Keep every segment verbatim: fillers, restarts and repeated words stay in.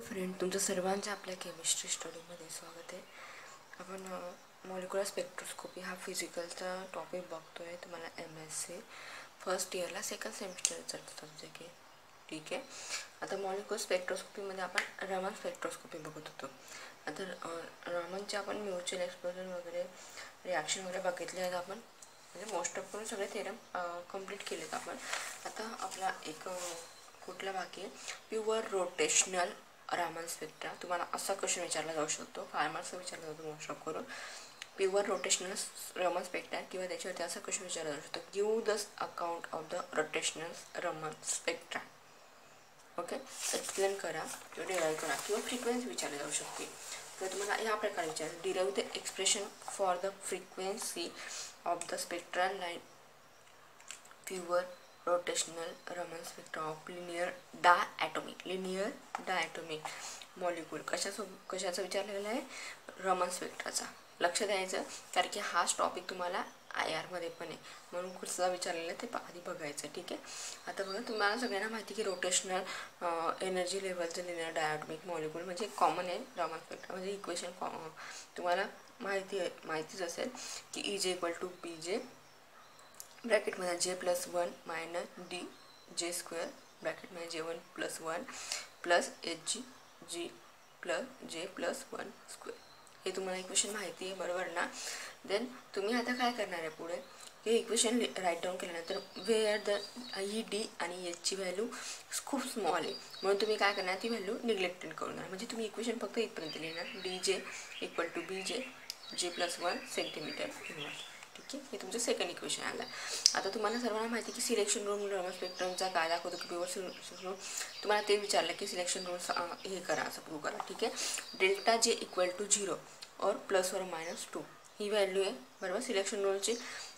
Friend, तुमचं सर्वांचं आपल्या केमिस्ट्री स्टडीमध्ये स्वागत आहे. आपण मॉलिक्युलर स्पेक्ट्रोस्कोपी हा फिजिकलचा टॉपिक बघतो आहे. तुम्हाला एम एस सी फर्स्ट इयरला सेकंड सेमिस्टरचा सब्जेक्ट आहे. ठीक आहे. आता मॉलिक्युलर स्पेक्ट्रोस्कोपीमध्ये आपण रमन स्पेक्ट्रोस्कोपी बघत होतो. आता रमनचे आपण म्युच्युअल एक्सप्लोजन वगैरे रिॲक्शन वगैरे बघितले आहेत आपण, म्हणजे मोस्ट ऑफ करून सगळे थेरम कंप्लीट केलेत आपण. आता आपला एक कुठला बाकी आहे, प्युअर रोटेशनल रामन स्पेक्ट्रा. तुम्हाला असा क्वेश्चन विचारला जाऊ शकतो, फार मार्क्स विचारला जातो मोस्ट ऑफ करून. प्युअर रोटेशनल रमन स्पेक्ट्रा किंवा त्याच्यावरती असा क्वेश्चन विचारला जाऊ शकतो, give the account of the rotational Raman spectra. Okay, explain करा किंवा डिराईव्ह करा किंवा फ्रिक्वेन्सी विचारली जाऊ शकते. तर तुम्हाला या प्रकारे विचार, derive the expression for the frequency of the spectral line pure rotational Raman spectra of linear diatomic linear diatomic molecule. कशासो कशाचा विचारलेला आहे, रमन स्पेक्ट्राचा. लक्ष द्यायचं, कारण की हाच टॉपिक तुम्हाला आय आरमध्ये पण आहे, म्हणून कुठला विचारलेलं आहे ते आधी बघायचं. ठीक आहे. आता बघा, तुम्हाला सगळ्यांना माहिती की रोटेशनल एनर्जी लेवलचं लिनियर डायॲटॉमिक मॉलिक्यूल म्हणजे कॉमन आहे रमन स्पेक्ट्रा. म्हणजे इक्वेशन तुम्हाला माहिती आहे माहितीच असेल की ई जे इक्वल टू बी जे ब्रॅकेटमध्ये J plus one minus D J square ब्रॅकेटमध्ये J one plus one plus H G G plus J plus one square. हे तुम्हाला इक्वेशन माहिती आहे, बरोबर ना. देन तुम्ही आता काय करणार आहे पुढे, हे इक्वेशन राईट डाऊन केल्यानंतर वेअर द ही डी आणि एचची व्हॅल्यू खूप स्मॉल आहे, म्हणून तुम्ही काय करणार, ती व्हॅल्यू निग्लेक्टेड करणार. म्हणजे तुम्ही इक्वेशन फक्त इथपर्यंत लिहिणार, D J equal to B J J plus one centimetre inverse. ठीक आहे. हे तुमचं सेकंड इक्वेशन आलं. आता तुम्हाला सर्वांना माहिती की सिलेक्शन रूल रमन स्पेक्ट्रमचा काय दाखवतो की प्युअर सिलेक्शन रूल. तुम्हाला ते विचारलं की सिलेक्शन रूल हे करा, असं प्रूव्ह करा. ठीक आहे. Delta J equal to zero or plus और मायनस टू ही व्हॅल्यू आहे, बरोबर, सिलेक्शन रूलची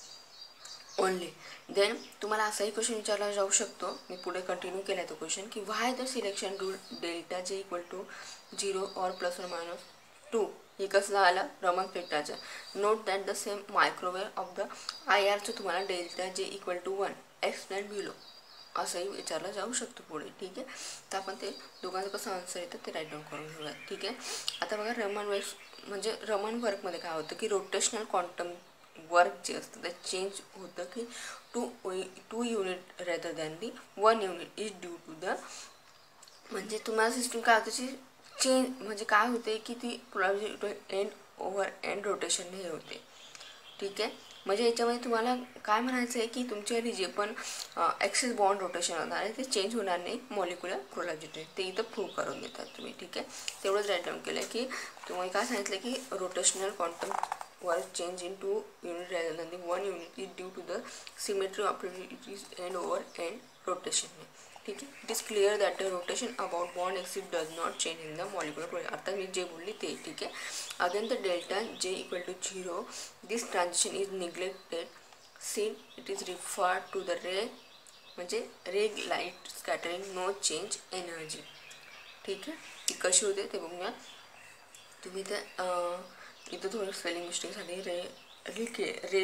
ओनली. देन तुम्हाला असाही क्वेश्चन विचारला जाऊ शकतो, मी पुढे कंटिन्यू केला तो क्वेश्चन, की why the selection rule delta J equal to zero or plus और मायनस टू हे कसं आलं रमन स्पेक्ट्राचं. Note that the same microwave of the I आरचं तुम्हाला delta J equal to one explain below असंही विचारलं जाऊ शकतो पुढे. ठीक आहे. तर आपण ते दोघांचं कसं आन्सर येतं ते राईट डाऊन करून घेऊया. ठीक आहे. आता बघा, रमन वेव्स म्हणजे रमन वर्कमध्ये काय होतं की रोटेशनल क्वांटम वर्क जे असतं ते चेंज होतं की two two unit rather than the one unit is due to the, म्हणजे तुम्हाला सिस्टम काय होतं चेंज, म्हणजे काय होते की ती एंड ओव्हर एंड रोटेशनने हे होते. ठीक आहे. म्हणजे याच्यामध्ये तुम्हाला काय म्हणायचं आहे की तुमच्या जे पण ॲक्सिस बॉन्ड रोटेशन होणार आहे ते चेंज होणार नाही मॉलिक्युलर प्रोलॉजिटी, ते इथं प्रूव्ह करून देतात तुम्ही. ठीक आहे. तेवढंच राईट डाऊन केलं की तुम्हाला काय सांगितलं की rotational quantum work change in two unit rather than the one unit is due to the symmetry of end over end rotation. ठीक आहे. It is clear that the rotation about bond axis does not change in the molecular polarizability. आता मी जे बोलली ते. ठीक आहे. Again the delta J equal to zero this transition is neglected since it is referred to the Rayleigh, म्हणजे रे light scattering no change energy. ठीक आहे. ती कशी होते ते बघूया. तुम्ही ते इथं थोडं स्पेलिंग मिस्टेक झाली, रे रिके रे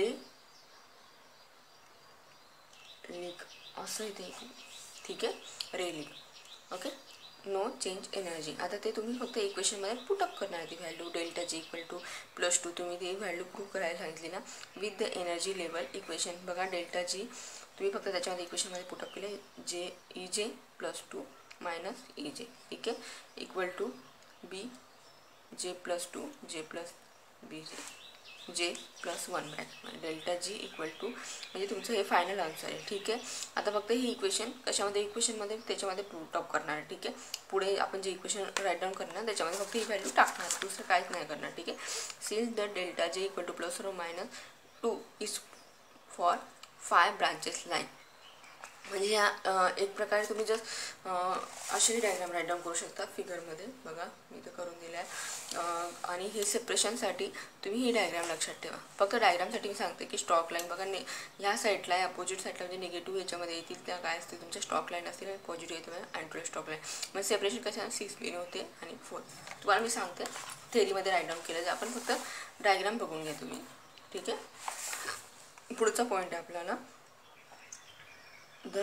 लिक असं इथे. ठीक आहे. Rayleigh. Okay. No change energy. आता ते तुम्ही फक्त इक्वेशनमध्ये पुटअप करणार आहे ती value delta J equal to plus two. तुम्ही ती व्हॅल्यू प्रूव्ह करायला सांगितली ना with the energy level equation. बघा, डेल्टा जी तुम्ही फक्त त्याच्यामध्ये इक्वेशनमध्ये पुटअप केले, जे ई जे प्लस टू मायनस ई जे. ठीक आहे. Equal to B J plus two J plus B J J plus one bracket delta J equal to, म्हणजे तुमचं हे फायनल आन्सर आहे. ठीक आहे. आता फक्त ही इक्वेशन कशामध्ये, इक्वेशनमध्ये त्याच्यामध्ये पुटअप करणार आहे. ठीक आहे. पुढे आपण जे इक्वेशन राईट डाऊन करणार त्याच्यामध्ये फक्त ही व्हॅल्यू टाकणार, दुसरं काहीच नाही करणार. ठीक आहे. Since the delta J equal to plus और minus two is for five branches line. म्हणजे ह्या एक प्रकारे तुम्ही जस्ट अशी डायग्राम राईट डाऊन करू शकता फिगरमध्ये. बघा, मी तर करून दिलं आहे. आणि हे सेपरेशनसाठी तुम्ही ही डायग्राम लक्षात ठेवा. फक्त डायग्रामसाठी मी सांगते की स्टॉक लाईन बघा, ने ह्या साईडला आहे अपोजिट साईडला, म्हणजे निगेटिव्ह याच्यामध्ये येतील त्या काय असतील तुमच्या स्टॉक लाईन असतील आणि पॉझिटिव्ह येते म्हणजे अँट्रो स्टॉक लाईन. मग सेपरेशन कशा सिक्स पिन होते आणि फोर. तुम्हाला मी सांगते थेरीमध्ये राईट डाऊन केलं, आपण फक्त डायग्राम बघून घ्या तुम्ही. ठीक आहे. पुढचा पॉईंट आहे आपल्याला, the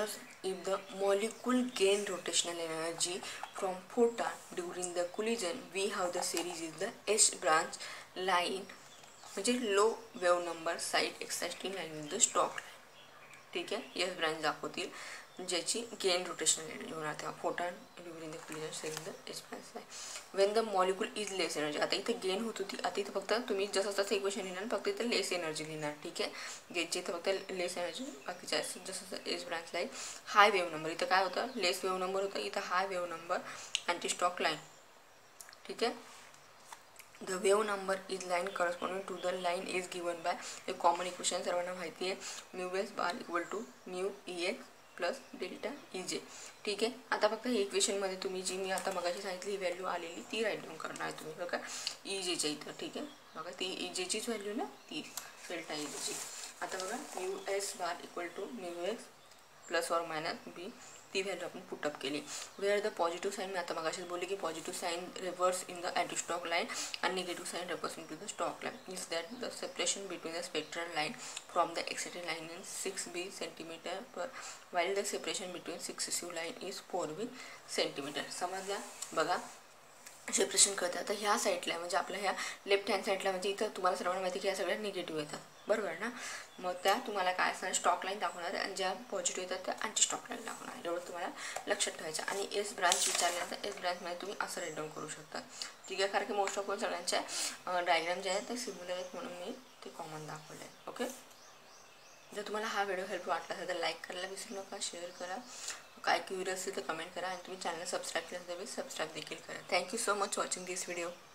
if the molecule gain rotational energy from photon during the collision, we have the series is the S branch line, म्हणजे low wave number side exciting line with the Stokes line. ठीक आहे, S branch दाखवतील ज्याची gain rotational energy होणार तेव्हा photon during the collision cell the S branch line. When the molecule is less energy, आता इथे gain होत होती, आता इथं फक्त तुम्ही जसं जसं इक्वेशन लिहिणार फक्त इथं लेस एनर्जी लिहिणार. ठीक आहे, गेटची इथं फक्त लेस एनर्जी, बाकीच्या जसं जसं S branch line high wave number, इथं काय होतं लेस वेव नंबर होतं, इथं high wave number anti Stokes line. ठीक आहे, the wave number is line corresponding to the line is given by a common equation सर्वांना माहिती आहे, mu s bar equal to mu ex plus delta ej. ठीक आहे, आता फक्त हे इक्वेशनमध्ये तुम्ही जी मी आता मगाशी सांगितली ही व्हॅल्यू आलेली ती राईट डाऊन करणार आहे तुम्ही बघा इजेच्या इथं. ठीक आहे, बघा ती इजेचीच व्हॅल्यू ना ती डेल्टा इजेची. आता बघा mu s bar equal to mu x plus और मायनस बी ती व्हॅल्यू आपण पुटअप केली. वेअर द पॉझिटिव्ह साईन मी आता मगाशीच बोलले की positive sign reverse in the anti Stokes line आणि negative sign reverse in to the Stokes line. Is that the separation between the spectral line from the excited line in six B centimetre per while the separation between successive line is four B centimetre. समजल्या बघा separation करतात. आता ह्या साईडला म्हणजे आपल्या ह्या left hand साईडला म्हणजे इथं तुम्हाला सर्वांना माहिती की ह्या सगळ्या निगेटिव्ह येतात बरोबर ना. मग त्या तुम्हाला काय असणार स्टॉक लाईन दाखवणार आणि ज्या पॉझिटिव्ह येतात त्या अँटी स्टॉक लाईन दाखवणार. एवढं तुम्हाला लक्षात ठेवायचं. आणि एस ब्रांच विचारल्यानंतर एस ब्रांचमध्ये तुम्ही असं राईट डाऊन करू शकता. ठीक आहे, कारण की मोस्ट ऑफ सगळ्यांच्या डायग्राम जे आहेत ते सिमिलर आहेत म्हणून मी ते कॉमन दाखवले. ओके, जर तुम्हाला हा व्हिडिओ हेल्प वाटला असेल तर लाईक करायला विसरू नका, शेअर करा, काय क्युरियस असेल तर कमेंट करा आणि तुम्ही चॅनल सबस्क्राईब केलं तर सबस्क्राईब देखील करा. Thank you so much watching this video.